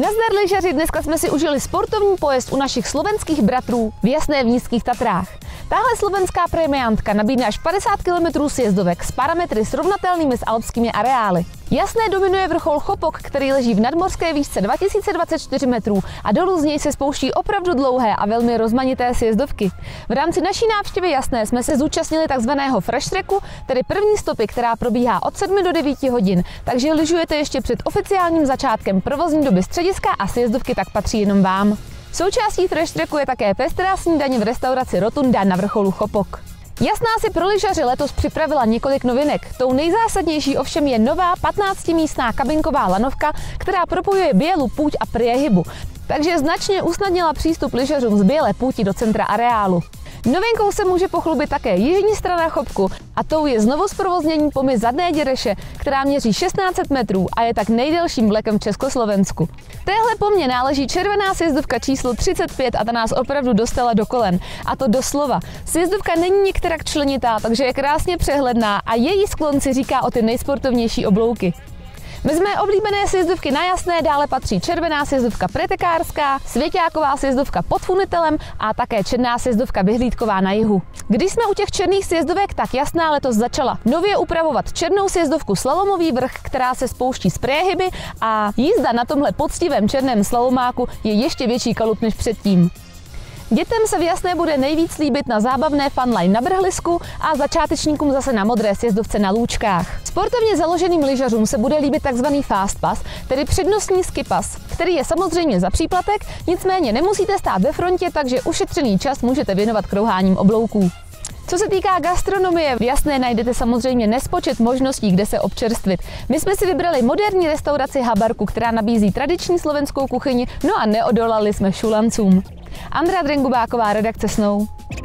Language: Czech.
Nazdar lyžaři, dneska jsme si užili sportovní pojezd u našich slovenských bratrů v Jasné v Nízkých Tatrách. Tahle slovenská premiantka nabídne až 50 km sjezdovek s parametry srovnatelnými s alpskými areály. Jasné dominuje vrchol Chopok, který leží v nadmořské výšce 2024 metrů a dolů z něj se spouští opravdu dlouhé a velmi rozmanité sjezdovky. V rámci naší návštěvy Jasné jsme se zúčastnili takzvaného fresh tracku, tedy první stopy, která probíhá od 7 do 9 hodin, takže lyžujete ještě před oficiálním začátkem provozní doby střediska a sjezdovky tak patří jenom vám. Součástí fresh tracku je také pestrá snídaně v restauraci Rotunda na vrcholu Chopok. Jasná si pro lyžaři letos připravila několik novinek. Tou nejzásadnější ovšem je nová 15místná kabinková lanovka, která propojuje Bělu Púť a Priehybu, takže značně usnadnila přístup lyžařům z Bělé Púti do centra areálu. Novinkou se může pochlubit také jižní strana Chopku a tou je znovu zprovoznění pomyl Zadné Děreše, která měří 1600 metrů a je tak nejdelším vlekem v Československu. Téhle pomě náleží červená sjezdovka číslo 35 a ta nás opravdu dostala do kolen. A to doslova. Sjezdovka není některak členitá, takže je krásně přehledná a její sklon si říká o ty nejsportovnější oblouky. Mezi mé oblíbené sjezdovky na Jasné dále patří červená sjezdovka pretekářská, svěťáková sjezdovka pod Funitelem a také černá sjezdovka vyhlídková na jihu. Když jsme u těch černých sjezdovek, tak Jasná letos začala nově upravovat černou sjezdovku Slalomový vrch, která se spouští z Priehyby a jízda na tomhle poctivém černém slalomáku je ještě větší kalup než předtím. Dětem se v Jasné bude nejvíc líbit na zábavné funline na Brhlisku a začátečníkům zase na modré sjezdovce na Lůčkách. Sportovně založeným lyžařům se bude líbit tzv. Fast pass, tedy přednostní ski pass, který je samozřejmě za příplatek, nicméně nemusíte stát ve frontě, takže ušetřený čas můžete věnovat krouháním oblouků. Co se týká gastronomie, v Jasné najdete samozřejmě nespočet možností, kde se občerstvit. My jsme si vybrali moderní restauraci Habarku, která nabízí tradiční slovenskou kuchyni, no a neodolali jsme šulancům. Andrea Drengubáková, redakce Snow.